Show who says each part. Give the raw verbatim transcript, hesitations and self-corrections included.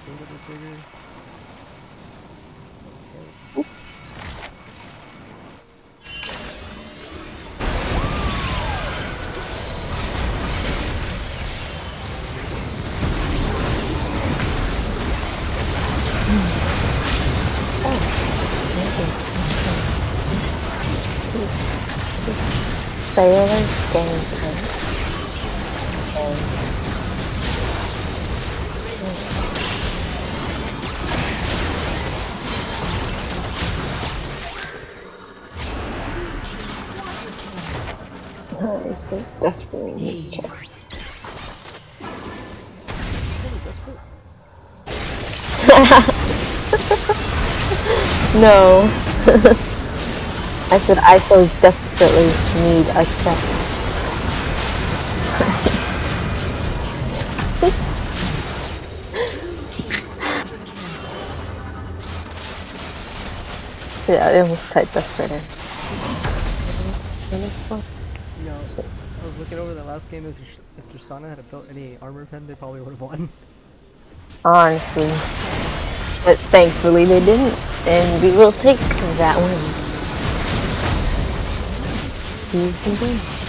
Speaker 1: Sailor gameplay. Oh, I so desperately need chest. No. I said I so desperately need a chest. Yeah, I almost typed desperate in.
Speaker 2: No, I was looking over the last game. If, if Tristana had built any armor pen, they probably would have won.
Speaker 1: Honestly. But thankfully they didn't, and we will take that one. You can do.